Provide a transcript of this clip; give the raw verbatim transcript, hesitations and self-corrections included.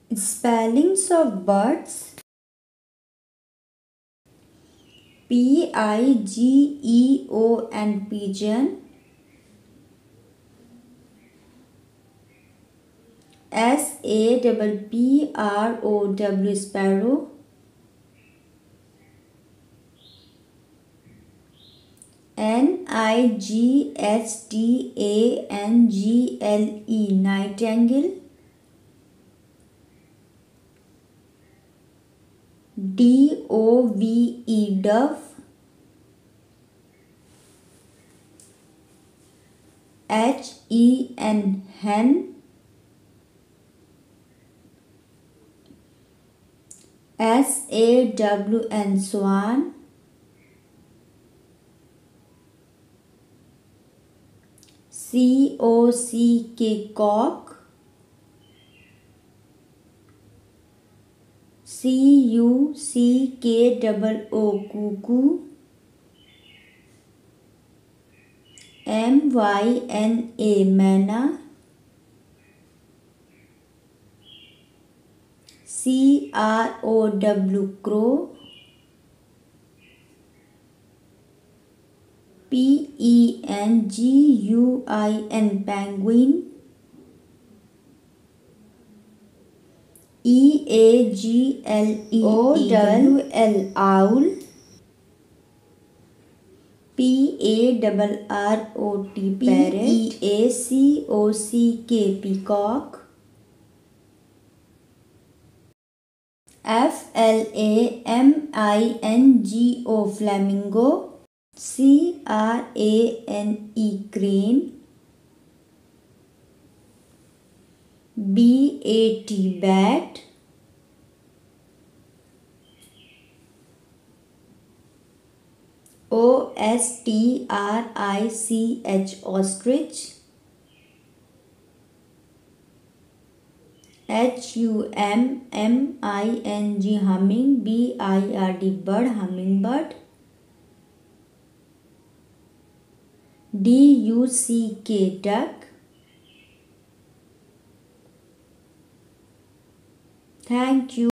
Spellings of birds. P I G E O N, pigeon. S A P P R O W, sparrow. N I G H T A N G L E, nightingale. D O V E, dove. H E N, hen. S A W N, swan. C O C K, cock. C U C K O O, cuckoo. M Y N A, myna. C R O W, crow. P E N G U I N, penguin. E A G L E, O W L, owl. P A R R O T, parrot. P E A C O C K, peacock. F L A M I N G O, flamingo. C R A N E, crane. B A T, bat. O S T R I C H, ostrich. H U M M I N G, humming. B I R D, bird, hummingbird. D U C K, duck. Thank you.